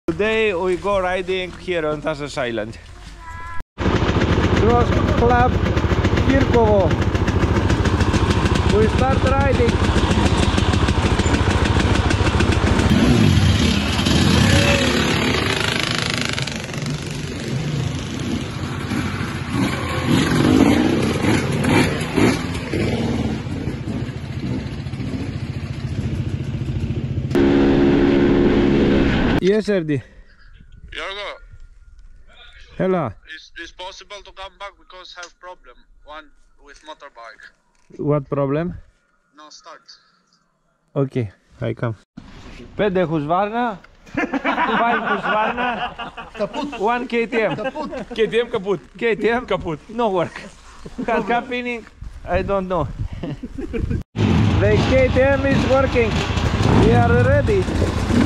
Today we go riding here on Tasas Island. Cross Club Kirkovo. We start riding. Yes, Erdi. Jorgo, Hello. is possible to come back because have problem one with motorbike. What problem? No start. Okay, I come. 5 Husqvarna, 5 Husqvarna, 1 KTM. KTM kaput. KTM Kaput. no work. Car campaigning, I don't know. The KTM is working. We are ready.